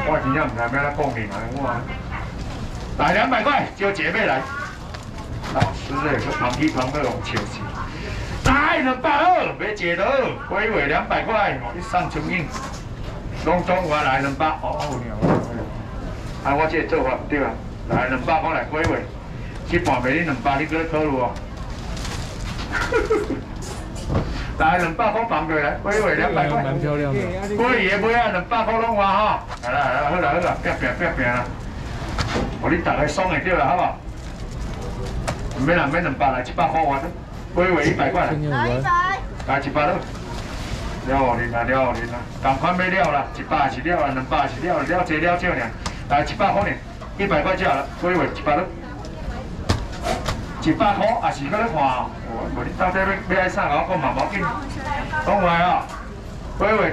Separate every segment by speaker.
Speaker 1: 我今天唔知要来讲你嘛，我来200块，叫姐妹来。老师嘞，个旁边旁那种笑死。来220，别解了，龟尾200块，我一上中印，拢中华来200，哦啊，我这做法唔对啊，来200块来龟尾，这半暝你200，你搁考虑哦。来200块放过来，龟尾200块，
Speaker 2: 蛮漂亮的。
Speaker 1: 龟爷不要200块拢话哈，来啦，好啦，拼啦，我你大家爽会对啦，好不好？唔免啦，免200来700块我的，龟尾100块来。来100了，了互恁啦，了互恁啦，同款要了啦，100是了啦，200是了，了济了少尔，来700块呢，100块价了，龟尾100了，100块也是搁咧看哦，无你到底要爱啥，我讲嘛无紧，讲话哦，龟尾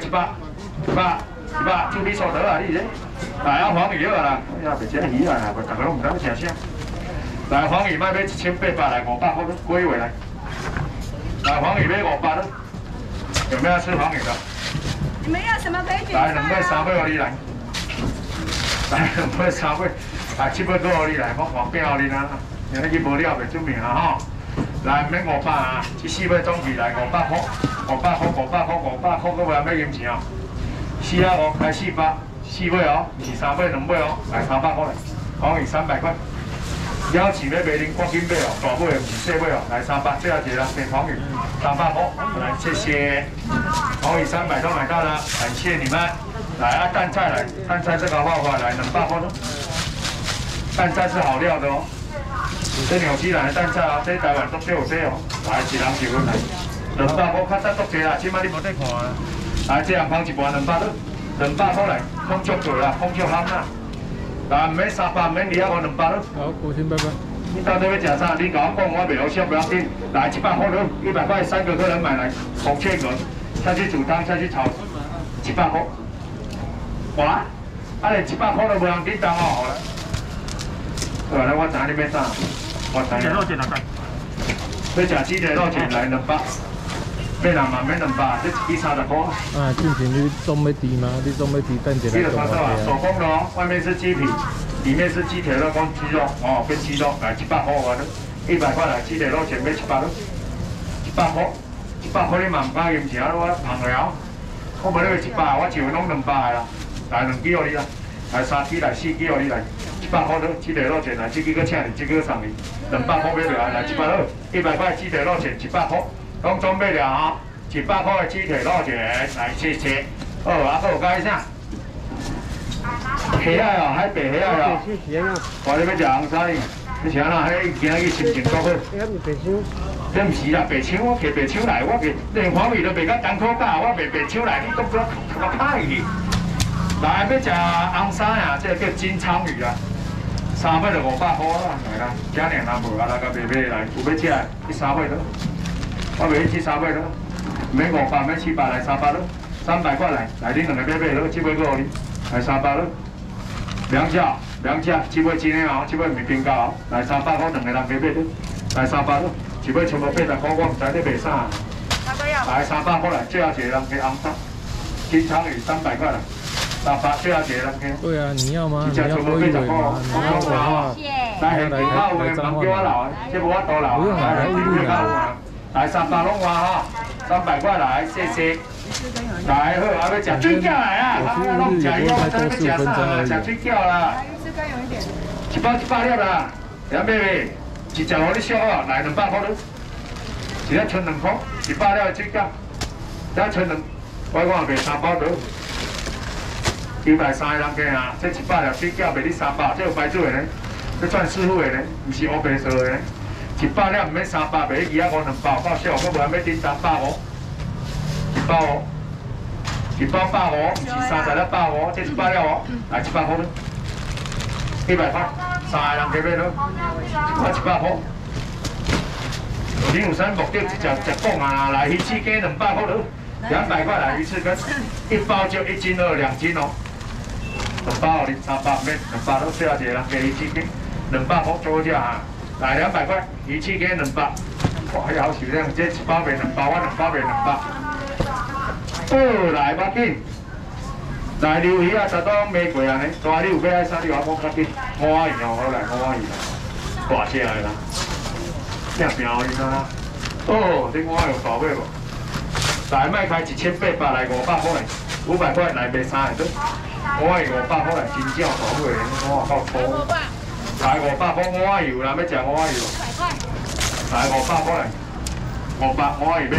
Speaker 1: 100，就你所得啊，你这，来啊黄鱼啦，呀袂食鱼啊，袂大家拢唔知要食啥，来黄鱼卖要1800来500块了，龟尾来。来黄鱼买500了，有没有要吃黄鱼的？
Speaker 3: 你们要什么可以点？
Speaker 1: 来2尾3尾，你来。来2尾3尾，来7尾个你来，我黄饼你啦，因为伊无了袂出名啊吼。来唔免500啊，这4尾总起来500块，500块，搁袂买银钱哦。4啊5开400，4尾哦，唔是3尾2尾哦，来300块来，黄鱼300块。了钱要卖恁赶紧买哦，大尾唔是小尾哦，来300，最后一个人给黄鱼300块，来谢谢，黄鱼300都买到了，感谢你们。来啊，蛋菜来，蛋菜这个画法来200块咯，蛋菜是好料的哦，这纽西兰的蛋菜啊，这台湾都有这哦，来一人一份来，200块较早足济啦，即摆你无得看啊。来这样放一盘200了，200块来，空足做啦，空足夯啦。来，唔免300，唔免200块200了。
Speaker 2: 好，国庆拜拜。
Speaker 1: 你到底要吃啥？你跟我讲，我袂好笑，不要紧。来700块了，100块3个客人买来，孔雀鹅下去煮汤，下去炒，700块。哇，啊连100块都无人叮当哦，好了。好来，我知你要啥？我知。鸡腿肉卷哪个？要吃鸡腿肉卷来200。免人嘛免200，这一支30块。
Speaker 2: 啊，进前你总要猪吗？你总要猪蛋一来做啊？
Speaker 1: 手工的哦，外面是鸡皮，里面是鸡腿肉跟鸡肉哦，跟鸡肉来700块完了，100块来鸡腿肉全买100了，100块你嘛唔敢用钱，我胖了，我无你卖100，我就拢200啦，来2支互你啦，来3支来4支互你来，100块了，鸡腿肉卷来，这个个请你，这个送你，200块买了来100了，100块鸡腿肉卷100块。拢准备了啊！100块的鸡腿肉卷，来谢谢。哦，啊，还有加啥？虾仔哦，海白虾仔哦。我你要食红烧鱼，你吃哪？迄今日心情多好。这唔是啦，白抢我摕白抢来，我摕连黄鱼都卖到港口价，我卖白抢来，你讲我歹去。来要食红烧啊，这叫金鲳鱼啊，3尾就500块啦，来啦，今年若无啊，来个卖来，有要吃的，去3尾了。我卖去3尾了，免500，免700来300了，300块来，来恁2个要买了，这尾个互你，来300了，两只，这尾真的哦，这尾唔是冰糕哦，来300块2个人加买了，来300了，一尾全部80块，我唔知你卖啥。来300块来，最后一个人给红烧，金鲳鱼300块来，300最后一个人给。对
Speaker 2: 啊，你要吗？你要多一尾吗？你要的话，
Speaker 1: 来下来靠有的忙叫我留，这无我多留，来1路啦。来300拢话哈，300块来，谢谢。来好，还要吃水饺来啊！啊，拢吃以后，咱要吃啥啦？吃水饺啦。来，鱼翅羹有一点。一包160啦，两妹妹，一只互你烧啊，来200块了，一只剩2块，160的水饺，一剩2，我讲卖3包得，930个人加啊，这100粒水饺卖你300，这有牌子的呢，这赚师傅的呢，不是乌白做的呢。100粒唔免300，卖你250包，够少，我无要订350，一包哦，1包150，唔是30粒150，这100粒哦，来100块了，100块，3个人加买了，我100块。你有啥目的直讲啊？来鱼翅羹200块了，200块来鱼翅羹，一包就1斤2，2斤哦，2包你300免200了，最后一个人加鱼翅羹200块，做只啊。来200块，鱼翅羹200，哇，要求量，这1包卖200，我2包卖200。来，要紧， 来溜鱼啊，10刀玫瑰安尼，大你有要爱啥你话讲较紧，5仔鱼哦，好来5仔鱼啦，大只的啦，正平你啦。哦，你5仔有大尾无？来卖开1800来500块来，500块来卖3个，5仔鱼500块来，真正大尾的，哇，够粗。来500块5仔鱼啦，要食5仔鱼。来500块来，500，5仔鱼买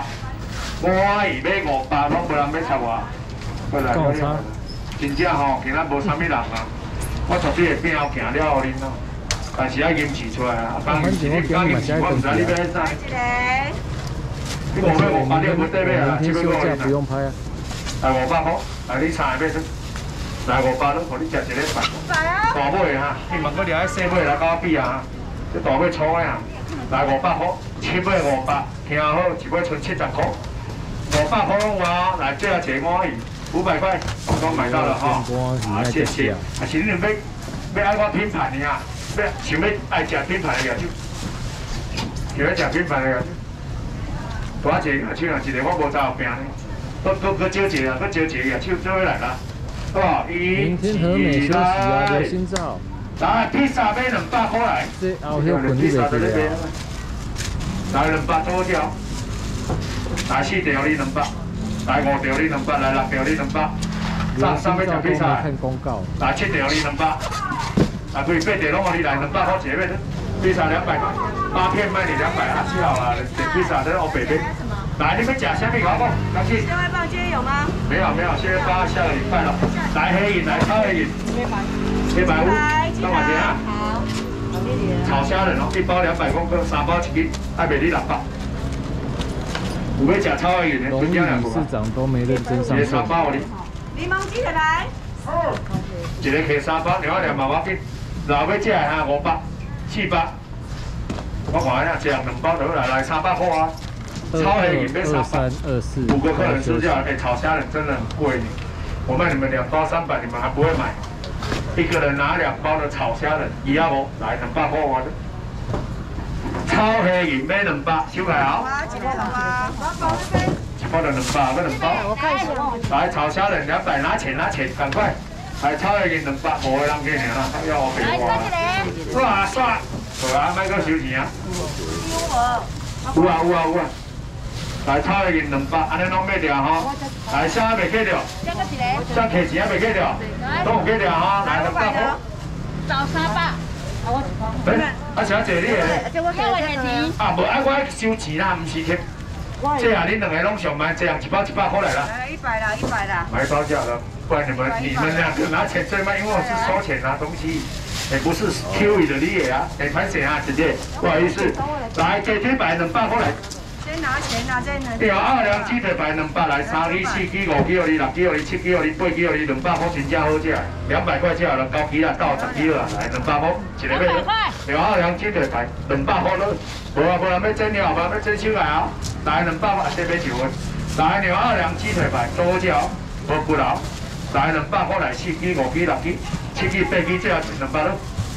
Speaker 1: 500，5仔鱼买500，拢无人要插我。 过来，真正吼，今仔无啥物人啊，我绝对会变后行了互恁咯。但是爱坚持出来啊，当然是你讲坚持，我唔知你要啥。你无要500，你无得买啊，只要我恁。
Speaker 2: 不用拍啊。
Speaker 1: 来500块，来你3个买出，来500咯，互你食一礼拜。大尾哈，你问我掠迄细尾来甲我比啊，这大尾粗的啊，来500块，7尾500，听好，一尾剩70块，500块拢有啊，来这一个5仔鱼。 500块，我都买到了哈，啊谢谢，啊是你们要爱我品牌的啊，想要爱食品牌的牙酒，想要食品牌的牙酒，多一个牙酒啊，一个我无在后边呢，搁招一个啊，搁招一个牙酒做回来啦，好不好？
Speaker 2: 明天和美休息啊，留心照。
Speaker 1: 来，披萨买200块来，
Speaker 2: 这后迄份你袂记得啊？
Speaker 1: 来200多条，来4条你200。 来5条你200，来6条你200，三要食披萨，
Speaker 2: 看公告。
Speaker 1: 来7条你200，来可以8条拢互你来200块一个，披萨200块，8片卖你200啊，7好了，披萨在我北边。来，你们吃虾米？好不？赶紧。
Speaker 3: 鲜味棒今天有吗？
Speaker 1: 没有，鲜味棒下个礼拜了。来黑银，来超黑银。150，多少钱啊？好，炒虾仁哦，一包200公克，3包1斤，爱卖你600。 有要食炒的鱼，
Speaker 2: 龙理事长都没认真上
Speaker 1: 3包哩。
Speaker 3: 柠檬鸡腿来。
Speaker 1: 一个摕3包，200嘛我紧。老要食的哈500、700。我看下，一人2包就来300块啊。超黑鱼要300。5个客人吃下来，炒虾仁真的很贵。我卖你们2包300，你们还不会买。一个人拿2包的炒虾仁，一样哦，来200块我的。 超黑鱼买200，收来哦。一个好吗？一包就200，要2包。来炒虾仁200，拿钱，赶快！来炒黑鱼200，无个人给你啦，要我赔我。刷，好啊，卖个收钱啊。有啊。来炒黑鱼200，安尼拢买掉吼。来啥袂记着？啥客钱袂记着？都有记着吼，来200块。
Speaker 4: 找300。
Speaker 1: 啊，小姐你诶，啊，无爱我收钱啦，唔是去。这下恁2个拢上班，这样1包100块来啦。
Speaker 3: 来100啦。
Speaker 1: 买高价的，不然你们2个拿钱最慢，因为我是收钱拿东西，也不是 Q 的你也啊，拍谁啊，姐姐，不好意思，来鸡腿排200块来。
Speaker 3: 先拿钱啦，再拿。
Speaker 1: 对啊，2两鸡腿排200来，3支、4支、5支互你，6支互你，7支互你，8支互你，200块真正好食，200块就好了，高支啦，到10支啦，来200块，一个买。对啊，2两鸡腿排200块了，无人要蒸了，无要蒸收来啊，来200块，这买1份。来2两鸡腿排多只哦，无骨头，来200块来4支、5支、6支、7支、8支，这样200了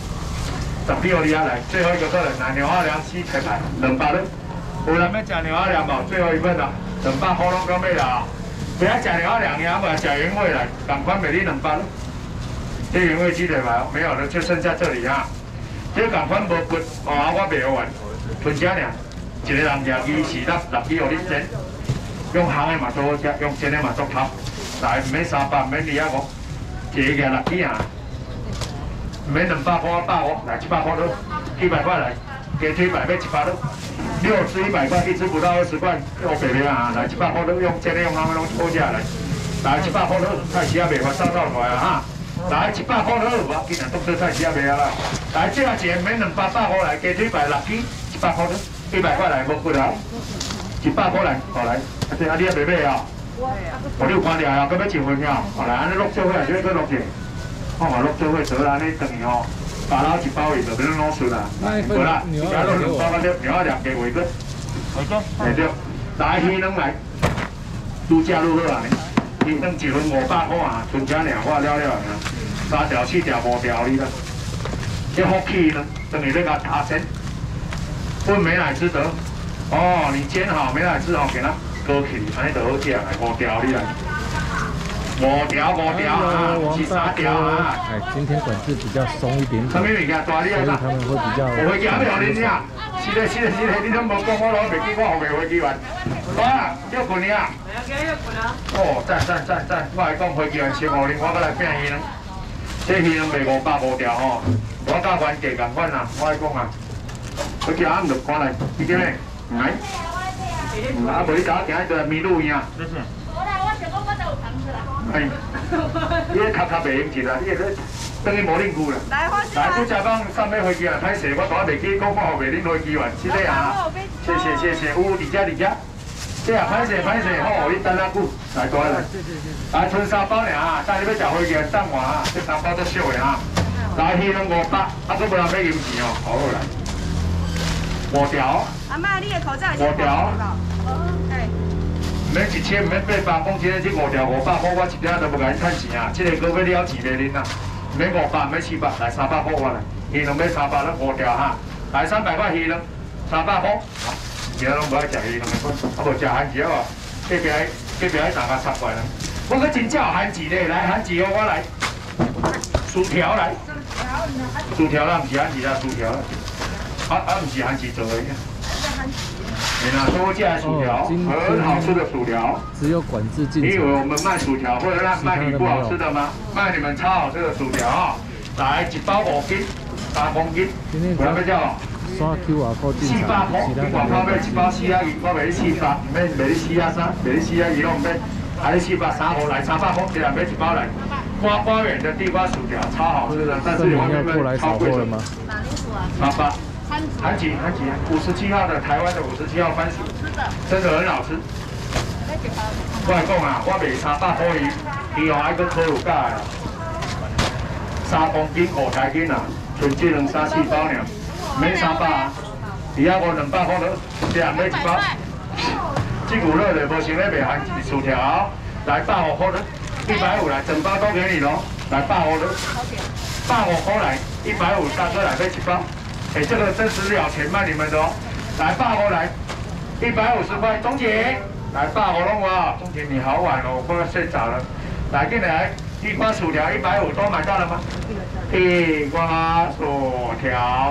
Speaker 1: ，10支互你啊，来最后一个客人来2两鸡腿排200了。 有人要吃牛仔凉无？最后一份啦，200块拢够买啦。不要吃牛仔凉呀，无吃原味来，赶快卖你200咯。这原味鸡腿排没有了，就剩下这里哈。这赶快无骨，哦，我卖完，分家俩，一个人20支6支互你煎，用烘的嘛最好食，用煎的嘛足头。来，唔免300，唔免250，一个6支啊，唔免200块150，来700块咯，100块来，鸡腿排要100咯。 6只100块，1只不到20块，我北边啊，来700块都用这里用他们拢抽下来，来700块都菜市啊卖发上到出来啊哈，来700块都无要紧啊，都菜市啊卖啊啦，来这钱免200块来，鸡腿排6支100块都100块来，无骨头，100块来，好来，这啊你也袂买啊？我你有看了啊，搁要1份啊，好来，安尼录做伙，就搁录者，我嘛录做伙做安尼等于吼。 打捞1包鱼就不用弄熟了，好啦，你家弄2包那就牛仔2个回个，哎对，来鱼能来，愈食愈好啊！鱼能1份500块啊，剩下2块了啊，3条、4条、5条哩啦。这福气呢，等于那个打针，问美乃滋得，哦，你煎好美乃滋好，给它搁起，安尼就好食啦，5条哩啦。 5条啊，
Speaker 2: 王
Speaker 1: 是3
Speaker 2: 大哥，
Speaker 1: 条啊。
Speaker 2: 哎，今天管制比较松一点
Speaker 1: 什么
Speaker 2: 点，
Speaker 1: 物件大你
Speaker 2: 所以
Speaker 1: 啊？
Speaker 2: 他们会比较
Speaker 1: 我会记还没有恁呀？是的，你都无讲，我攞袂记，我后面飞机员。哇，要困呀！哦，赞！我来讲飞机员先5零，我搁来拼鱼呢。这鱼能卖550条吼，我甲原价共款啦。我来讲啊，飞机员唔着赶来，你叫咩？来。啊，无你早行一个迷路影。哎，你个卡袂用钱啦，你个等于无恁久啦。
Speaker 3: 来，我
Speaker 1: 来，不假讲上尾飞机员歹势，我大袂记讲我后面恁飞机员，是这啊。谢谢，有伫遮。这啊，歹势，好，你等下久，来过来。来，剩3包尔啊，等你要食飞机员等我啊，这3包都少的啊。来，鱼两500，啊，佫无人要银钱哦，好来。5条。
Speaker 3: 阿妈，你的口罩
Speaker 1: 5条。
Speaker 3: 对。
Speaker 1: 唔免1000，唔免800，讲真诶，这5条500块，我一点仔都无甲你趁钱啊！这个搁要了钱咧恁啊！唔免500，唔免700，来300块我来，鱼两要300，咱5条哈，来300块鱼两，300块。其他拢无爱食鱼两个款，啊无食番薯哦，隔壁大家插过来。我搁真正有番薯咧，来番薯哦，我来。薯条来。薯条啦，唔是番薯啦，薯条啦。唔是番薯做的。你拿多价薯条，很好吃的薯条。
Speaker 2: 只有管制进
Speaker 1: 你以为我
Speaker 2: 场，
Speaker 1: 们卖薯条会让卖你不好吃的吗？卖你们超好吃的薯条啊！来1包5斤，3公斤，不要被叫。
Speaker 2: 刷 QR code 进
Speaker 1: 400
Speaker 2: 场，
Speaker 1: 块，
Speaker 2: 其他
Speaker 1: 你广告买1包4仔鱼，我卖你400，唔免卖你4仔3，卖你4仔鱼拢唔免，还你400 3盒来300块，这两买1包来。花园的地瓜薯条超好吃的，但是你外面卖超贵的。
Speaker 3: 哪里薯啊
Speaker 1: ？800。韩吉，57号的台湾的57号番薯，真的很好吃。我来讲啊，我卖300块伊用爱个烤乳价的，3公斤5台斤啊，剩这两3、4包尔，免300啊，伊遐我200块了，这样买1包。这股热的无想咧卖韩吉薯条，来150块了，150来，整包都给你咯，来150了，150块来，150大哥来买1包。哎，这个真是了钱卖你们的哦！来8盒来，150块，钟姐，来8盒弄我，钟姐你好晚哦，我快要睡着了。来进来，地瓜薯条150都买到了吗？地瓜薯条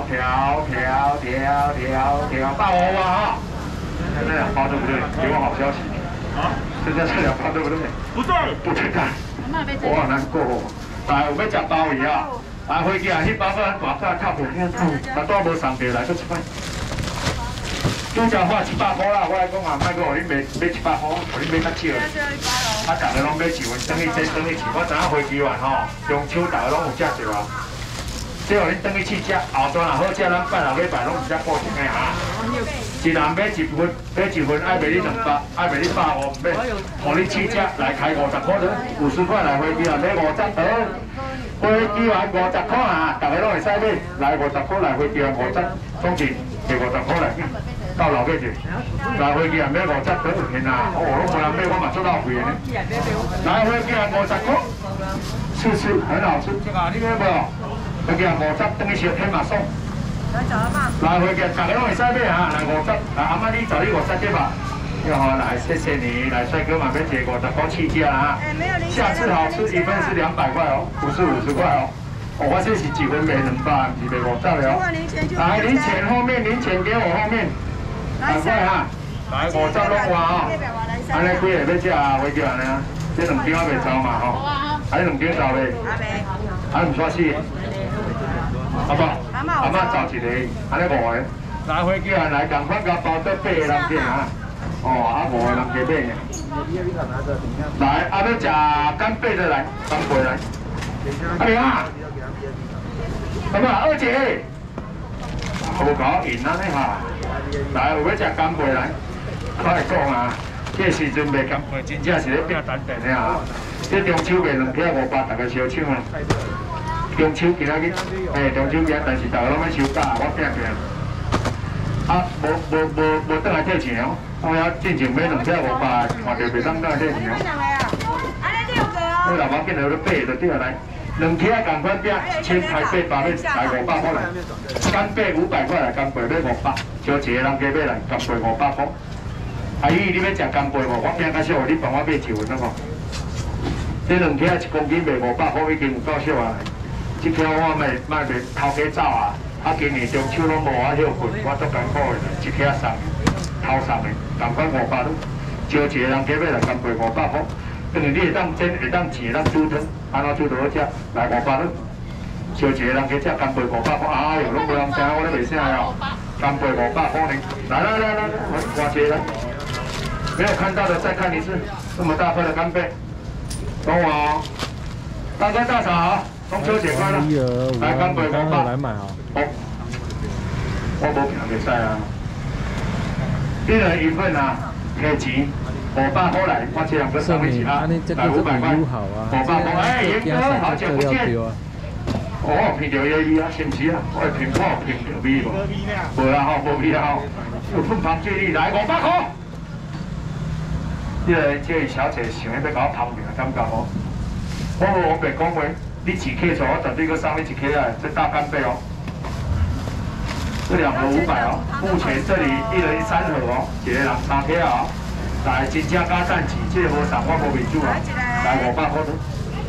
Speaker 1: ，8盒哇！那2包对不对？给我好消息啊！现在这2包对不对？不对，不对干。我好难过哦。来，我要吃鲍鱼啊！来，飞机啊，迄包咱大价较便宜，但都无送过来，搁1摆。拄则花700块啦，我来讲啊，莫搁互你卖700块，互你买较少。啊，大家拢买1份，等于这等于是，我知影飞机员吼，中秋大家拢有食着啊。这互你等于去食，后段若好食，咱拜6礼拜拢有只固定的啊。一人买1份，爱卖你200，爱卖你150，买，互你去食，来开50块的，50块来飞机啊，买50盒。飞机员50块啊，大家拢会使买，来50块来飞机员50，总钱摕50块来，到老价钱。来飞机员买50都有钱啊，哦，拢无人买，我嘛做到贵呢。来飞机员50块，试吃很好吃，你买无？飞机员50等于小天马送。来飞机员大家拢会使买啊，来50，来阿妈你找你50对吧？好，来谢谢你，来帅哥嘛，别结果，光气价啊！下次好吃1份是200块哦，不是50块哦。我这是几份卖200，不是卖50了哦。来零钱后面，零钱给我后面，2块哈。来50弄我哦。安尼几个要吃啊？飞机安尼啊？这2斤我袂走嘛吼？还2斤走嘞？还唔煞死？好不？阿妈找一个，安尼5个。来飞机啊，来赶快甲包得8个人去啊！哦，啊5个人加买呢。来，啊要食干贝的来，干贝来。阿玲啊，好不好？二姐，无搞赢啊你哈。来，有要食干贝来，快讲啊！这时阵卖干贝，真正是咧拼单店的啊。这中秋卖2片500，大家烧抢啊。中秋今仔日，中秋节，但是大家拢要收假，我拼拼。啊，无倒来退钱哦。我要进前买2片500，看到袂当倒来退钱哦。你老爸见到咧8就对来，2片共款饼，1000台800来500块来，干贝500块来，干贝要500，招一个人加买来，干贝500块。阿姨，你要食干贝无？我饼较少，你帮我买1份好无？ 这2克1公斤卖500块，已经有够俗啊！这条我卖头家走啊！今年中秋拢无我休困，我足艰苦的，1克送偷送的，同款500块。招一个人加买来干卖500块，因为你会当煎、会当煎、会当煮汤，安怎煮都好食，来500块。招一个人去吃干卖500块，哎呦，拢无人知，我咧卖啥哦？干卖500块呢！来，我挂起来。没有看到的再看一次，这么大块的干贝，等我哦。大哥大嫂，中秋节快乐！来干贝500，
Speaker 2: 来买啊！
Speaker 1: 哦，我无平袂使啊。一人一份啊，给钱500块来，我这两个送一起啊，来500块，500块。哎，严哥，好久不见。哦，闻到椰味啊，是不是啊？我闻到闻到味无？无啦吼，无味啦吼。有凤凰最厉来500块。这位小姐想要甲我旁边，感觉无？我白讲话，你2克错，我绝对搁送你1克啊！这大干贝哦，这2盒500哦。目前这里1人3盒哦，一个人3克啊。来，真正加蛋鸡，这个无送我无面子啊！来500块的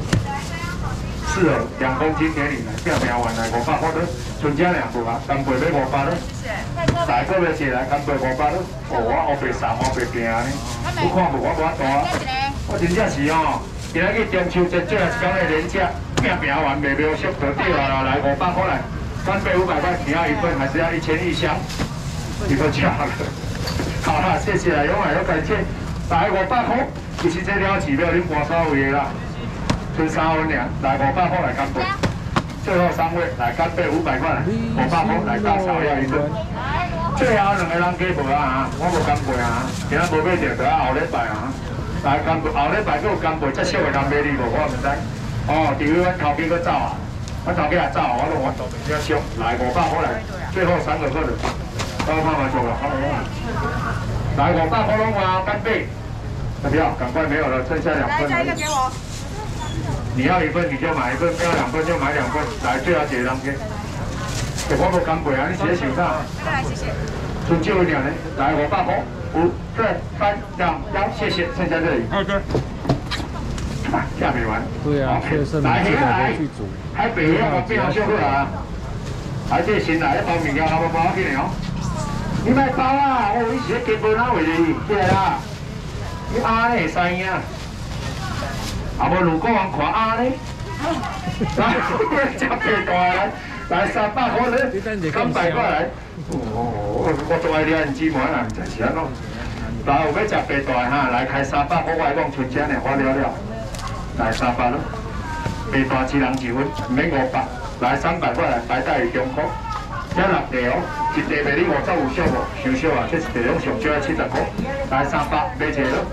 Speaker 1: ，4盒2公斤给你来，拼命完来500块的，剩下2盒啊，干贝要500的。来，各位姐来干贝500的，哦，我后白送后白拼呢。你看无我无法度啊！我真正是哦，今仔日中秋节最后一天的连假，拼完卖秒速就对了，来500块来，干贝500块，你要1份还是要1000一箱？1份就好了。好啦，谢谢啦，永远都感谢。来500块，其实这了钱要恁搬所有的啦，剩3分尔，来500块来干贝。最后3位来干贝500块来，500块来大嫂要1份。最后2个人加无啊，我无干贝啊，今仔无买着，就要后礼拜啊。来干贝，后礼拜阁有干贝，这俗的干贝你无，我唔知。哦，除非阮头家阁走啊，阮头家也走，我拢我做比较俗。来500块来，最后3个客人，都拍拍手了，来500块拢啊，干贝，要不要？赶快没有了，剩下2份。来，加一个给我。你要1份你就买1份，要2份就买2份。来，最后一个人给。我无干贝啊，你直接收啥？来，谢谢。剩少一点呢，来500块，5、4、3、2、1，谢谢，剩下这里。OK。下没完。
Speaker 2: 对啊，所以是来去煮。
Speaker 1: 海北要我变好修过来啊！还这新来一包面条，还无包起来哦。你卖包啊！哦，你是咧加无哪位哩？起来啦！你鸭咧会使影？啊无如果人看鸭咧，来，吃白大来。来300块嘞，300块来。哦，我最爱你姊妹啦，唔知是安怎。来，有要食白大哈，来开300块，我来讲春节呢，我了了。来300咯，白大1人1份，唔免500。来300块来，白带鱼中块，这6地哦，一地卖你50有俗无？伤俗啊，这一地拢上少要70块。来300，买一个咯。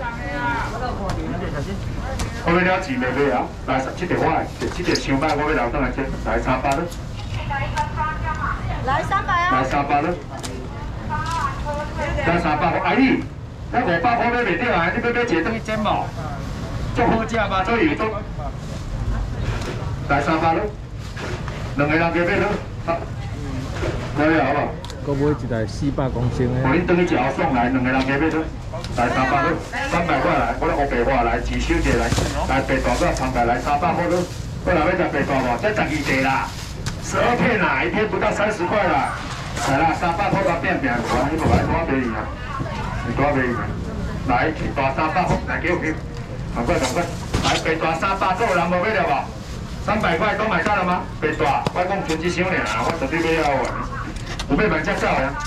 Speaker 1: 我要了钱袂买啊，来这地我来，这地伤歹，我要留倒来这，来300咯。
Speaker 3: 来300啊！
Speaker 1: 来300咯，来300块。阿姨，咱500块买袂到啊！你要买一个等去煎无？足好食嘛，做油做。来300咯，2个人加买咯。来了好不好？
Speaker 2: 搁买一台400公升的。
Speaker 1: 我恁等去一后送来，2个人加买咯。来300咯，300块来，我咧黑白话来，自收者来，来白大个旁白来300块咯。我来要食白大无？这12地啦。12片啦，一片不到30块啦。来啦，300块把变变，我你无来多便宜啊？你多便宜啊？来，大300块，来给我给，赶快赶快，来白大300，这有人无买了无？300块都买到了吗？白大，我讲存一箱尔，我绝对买了完。有买万只走呀？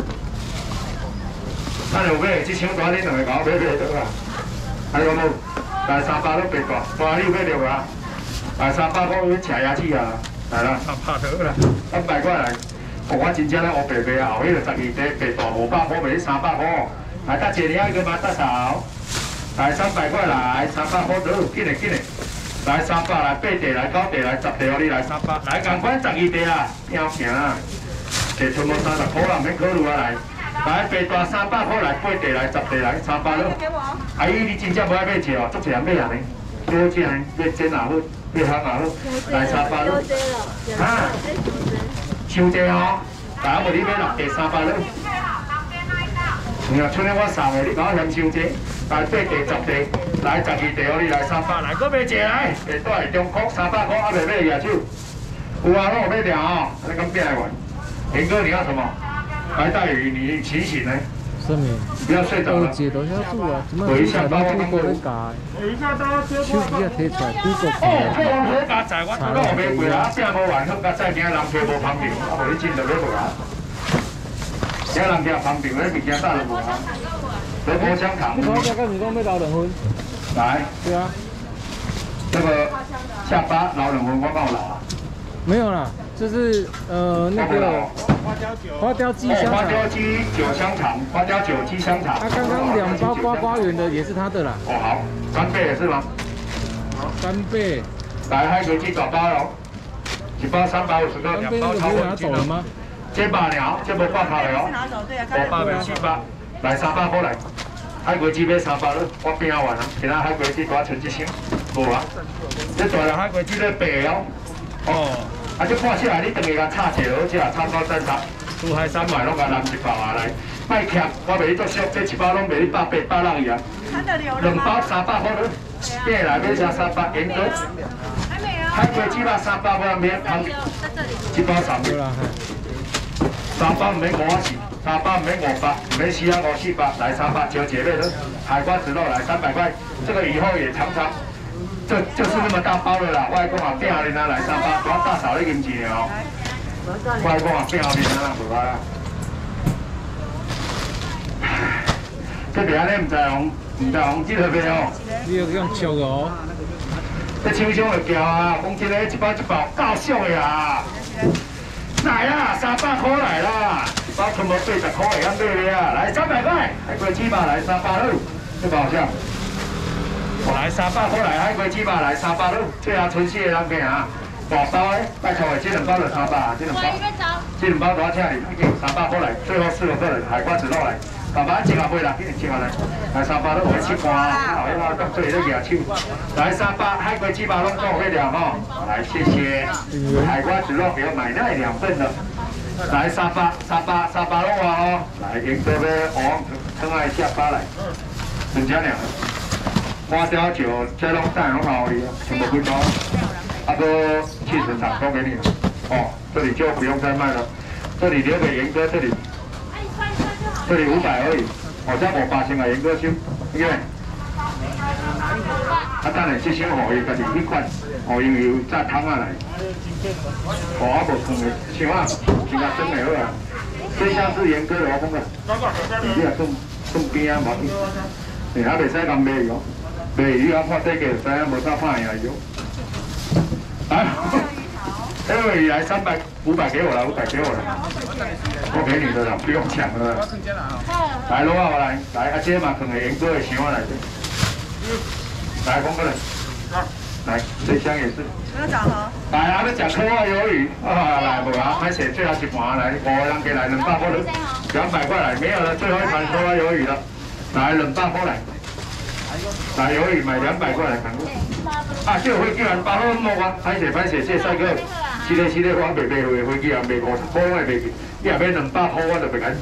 Speaker 1: 咱有买，这箱大恁2个搞买得到啦。还有无？来300都白大，大你有买着啊？来300块去吃牙齿啊！来啦，300得啦，300块来。我真正咧黑白卖啊，后迄个12地白大500块卖300块。来，大姐你要一个吗？大嫂。来300块来，300块得，紧嘞紧嘞。来300来8地来9地来10地，你来300。来，赶快12地啦，要行啊！地全部30块啦，免考虑啊来。来白大300块来8地来10地来300咯。阿姨，你真正无爱买一哦，足济人买啊呢。多钱呢？要煎也好，要烘也好，来300咯。啊，伤济哦，大家无你买6地300咯。 你看，像我送的，你甲我嫌伤济，来8地、10地，来12地，互你来300，来，搁买一个来，下带中国300块，还袂买举手。有啊，拢有要聊哦，你敢变来玩？严哥，你要什么？白带鱼，你提醒呢？
Speaker 2: 什么？
Speaker 1: 不要睡着了。
Speaker 2: 姐都遐煮啊，怎么煮菜拢煮过咧加？手机啊摕出来煮过。
Speaker 1: 哦，好加菜，我都有买过啦，饼无完，好加菜，惊人摕无方便，啊，无你真就买过啦。惊人惊方便，迄物件打落无啊。萝卜香肠。
Speaker 2: 你头家跟你讲要留2分。
Speaker 1: 来。
Speaker 2: 对啊。
Speaker 1: 这个下巴老2分，我帮我老啊。
Speaker 2: 没有啦，就是那个花雕鸡香肠，
Speaker 1: 花雕鸡酒香肠，花雕酒鸡香肠。
Speaker 2: 他刚刚2包瓜瓜圆的也是他的啦。
Speaker 1: 哦好，干贝也是吗？
Speaker 2: 干贝。
Speaker 1: 来，海龟鸡2包哦，1包350克，2包超过1斤了。这把鸟，这无挂头的哦。578，来300块来。海龟鸡要300了，我变啊完啊，其他海龟鸡多存1箱，无啊。这大条海龟鸡咧白哦。哦，啊，这看起来你等下甲炒一个好食，炒到真炒，珠海3卖拢甲揽1包啊来，卖欠，我袂你作俗，这1包拢卖你180、160啊。2包300块了，变来要加300，严格。还没有。海龟鸡肉300块免汤，1包300。3包唔免50，3包唔免500，唔免4啊548，来300，就姐妹的海瓜子肉来300块，这个以后也常常。就是那么大包的啦，外公啊变好哩啦，来3包，我大嫂你饮一个哦。外公啊变好哩啦，无啊。这边咧唔知红记号袂哦。
Speaker 2: 你要用笑哦。
Speaker 1: 这手上会叫啊，讲真诶，1包够俗的啊。来啦，300块来啦，1包全部80块会晓买啊，来300块，海龟鸡吧来300了，这包好像。来300块来，海龟鸡吧来300了，这下春熙的人客啊，大包的，拜托的，这2包就300啊，这2包多少钱哩？300块来，最后4个客人，海瓜子肉来，爸爸接下回来，接下来，来300了，我去看啊，好要当做咧举手，来300，海龟鸡吧拢够会了吼，来谢谢，海瓜子肉有买那2份的，来300了哦，来严哥要黄汤爱下巴来，真正两。花雕酒，这拢蛋很好的，全部几包，啊个70场都给你了。哦，这里就不用再卖了，这里留给严哥这里，这里500而已，好像500先啊，严哥收，因为，啊等下这箱互伊家己去款，互因有炸汤啊来，哦啊无汤的，像啊，先甲蒸的好啊，这箱是严哥的我讲个，你啊送边啊无紧，哎啊袂使咁卖哦。卖鱼啊，看这个就知影无啥怕赢哟。来，这个鱼来300、500给我了，500给我了，我给你的了，不用抢了。来，罗啊，我来，啊，这嘛可能严哥的想法来的。来，峰哥来，来，这箱也是。
Speaker 3: 没有找盒。
Speaker 1: 来啊，要吃科啊鱿鱼啊，来无啊，拍写最后1盘来，5个人给来200块了，200块来，没有了，最后1盘科啊鱿鱼了，来200块来。来鱿鱼买200块来扛。啊，这个飞机人包好莫我，歹势，这帅哥，是咧，我袂卖货的飞机人卖50块我会卖去，你若买200块我就袂敢